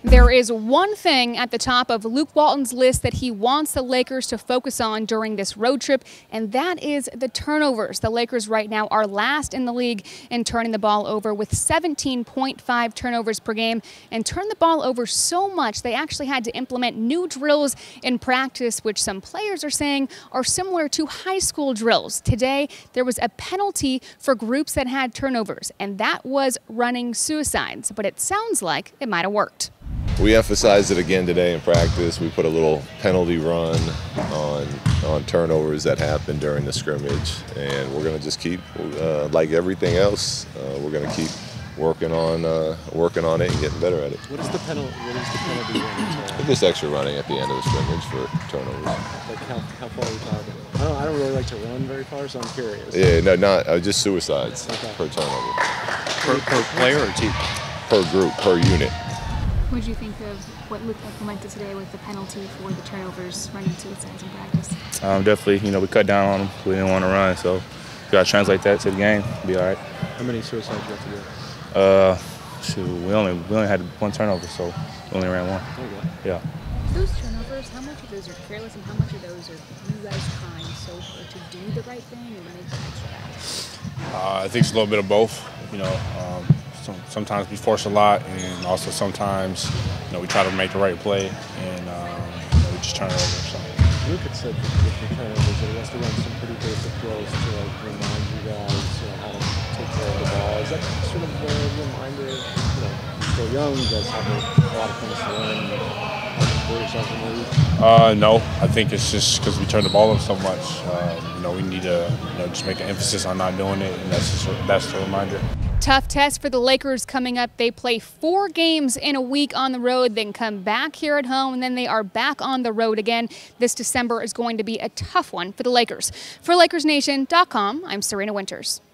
There is one thing at the top of Luke Walton's list that he wants the Lakers to focus on during this road trip, and that is the turnovers. The Lakers right now are last in the league in turning the ball over with 17.5 turnovers per game, and turn the ball over so much they actually had to implement new drills in practice, which some players are saying are similar to high school drills. Today, there was a penalty for groups that had turnovers, and that was running suicides, but it sounds like it might have worked. We emphasized it again today in practice. We put a little penalty run on turnovers that happened during the scrimmage, and we're going to just keep, like everything else, we're going to keep working on it and getting better at it. What is the penalty run? Just extra running at the end of the scrimmage for turnovers. Like how far are we talking? I don't really like to run very far, so I'm curious. Yeah, not just suicides per turnover. Per player or team? Per group, per unit. What did you think of what Luke implemented today with the penalty for the turnovers, running suicides in practice? Definitely, we cut down on them. We didn't want to run, so we got to translate that to the game. Be all right. How many suicides did you have to do? We only had one turnover, so we only ran one. Okay. Yeah. Those turnovers, how much of those are careless and how much of those are you guys trying so hard to do the right thing and make the extra bad? I think it's a little bit of both. Sometimes we force a lot, and also sometimes we try to make the right play, and we just turn it over. So. Luke had said that with the turnovers, that he has to run some pretty basic drills to remind you guys how to take care of the ball. Is that sort of a reminder? You're still young, you guys have a lot of things to learn. How to put yourself in the league? No, I think it's just because we turn the ball up so much. We need to just make an emphasis on not doing it, and that's the reminder. Tough test for the Lakers coming up. They play 4 games in a week on the road, then come back here at home, and then they are back on the road again. This December is going to be a tough one for the Lakers. For LakersNation.com, I'm Serena Winters.